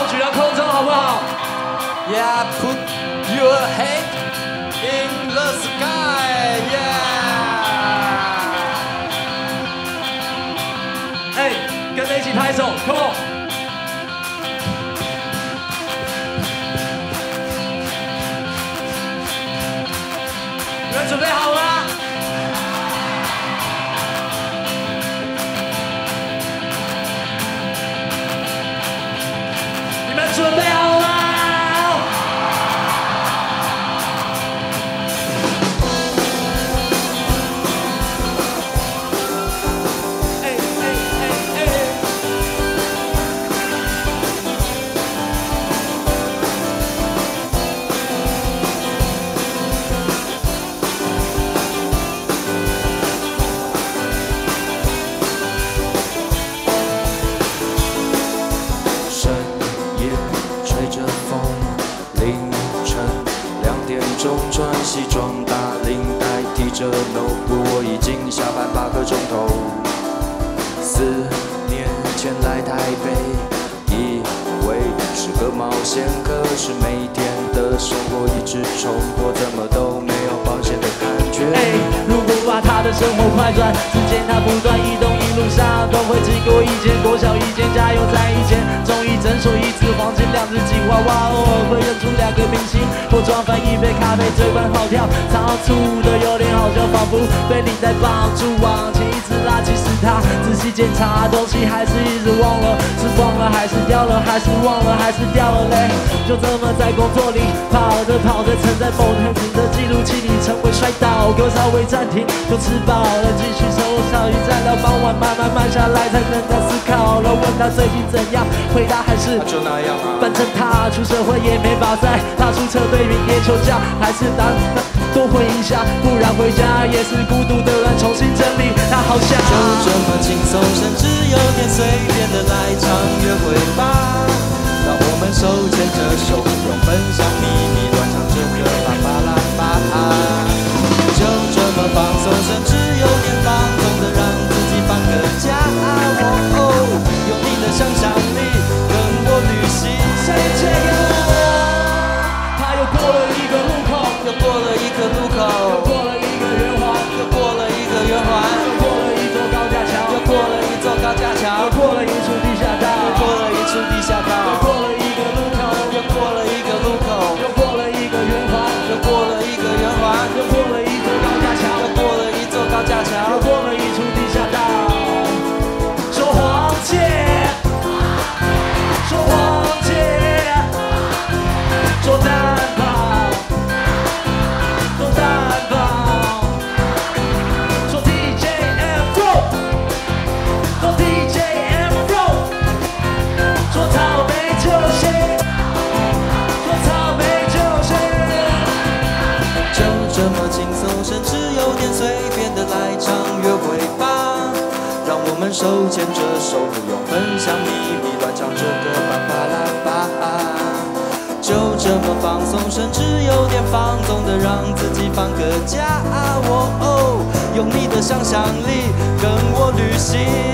举到空中好不好 ？Yeah, put your head in the sky, yeah. 哎，跟着一起拍手 ，Come on！ 你们准备好了吗？你们准备好了吗？ 穿西装打领带，提着 notebook， 我已经下班8个钟头。4年前来台北，以为是个冒险，可是每天的生活一直重播，怎么都没有保险的感觉。 如果把他的生活快转，只见他不断移动，一路上都会经过一间国小，一间加油站，一间中医诊所，一只黄金2只吉娃娃，偶尔会认出2个明星，或装饭一杯咖啡，嘴巴好跳，仓促的有点好笑，仿佛被领带绑住，往前一直拉，其实他仔细检查东西，还是一直忘了，是忘了还是掉了，还是忘了还是掉了嘞？就这么在工作里跑着跑着，沉在某天的记录器里，成为摔倒，歌稍微暂停，就吃饱了，继续生活少一站到傍晚，慢慢慢下来，才能再思考了。问他最近怎样，回答还是就那样啊。 反正他出社会也没法再踏出车队明天休假，还是当多混一下，不然回家也是孤独的人重新整理。他好想就这么轻松，甚至有点随便的来场约会吧，让我们手牵着手，用分享秘密，乱唱这个啦吧啦吧。就这么放松，甚至有点放纵的让自己放个假。用你的想象力跟我旅行。 谁这个？他又过了一个路口， 又过了一个路口， 又过了一个圆环， 又过了一个圆环， 又过了一座高架桥， 又过了一座高架桥， 又过了一处地下道， 又过了一处地下道， 又过了一个路口， 又过了一个路口， 又过了一个圆环， 又过了一个圆环， 又过了一座高架桥， 又过了一座高架桥， 又过了一处地下道。说黄姐，说黄姐，说蛋堡，说蛋堡，说 DJ Afro， 说 DJ Afro， 说草莓球鞋，说草莓球鞋。 就这么轻松，甚至有点随便的来场约会吧，让我们手牵着手，不用分享秘密，乱唱这个吧吧啦吧。就这么放松，甚至有点放纵的让自己放个假。用你的想象力跟我旅行。